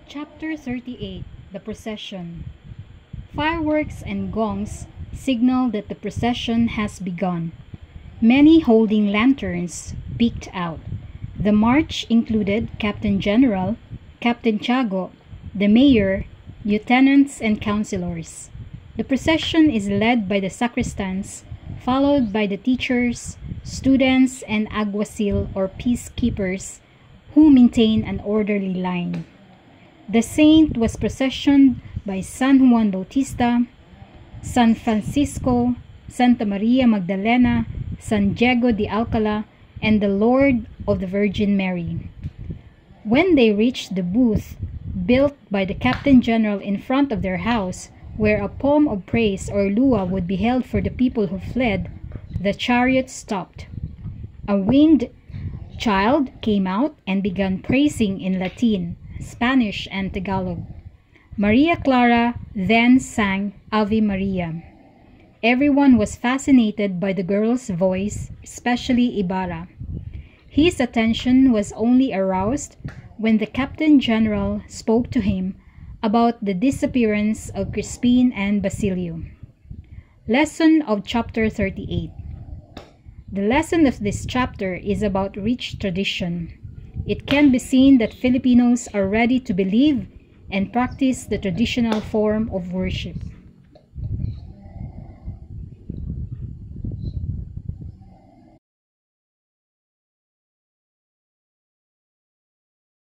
Chapter 38 The Procession. Fireworks and gongs signal that the procession has begun. Many holding lanterns peeked out. The march included Captain General, Captain Tiago, the mayor, lieutenants, and councilors. The procession is led by the sacristans, followed by the teachers, students, and alguacil or peacekeepers who maintain an orderly line. The saint was processioned by San Juan Bautista, San Francisco, Santa Maria Magdalena, San Diego de Alcala, and the Lord of the Virgin Mary. When they reached the booth built by the Captain General in front of their house, where a poem of praise or lua would be held for the people who fled, the chariot stopped. A winged child came out and began praising in Latin, Spanish, and Tagalog. Maria Clara then sang Ave Maria. Everyone was fascinated by the girl's voice, especially Ibarra. His attention was only aroused when the Captain General spoke to him about the disappearance of Crispin and Basilio. Lesson of Chapter 38. The lesson of this chapter is about rich tradition. It can be seen that Filipinos are ready to believe and practice the traditional form of worship.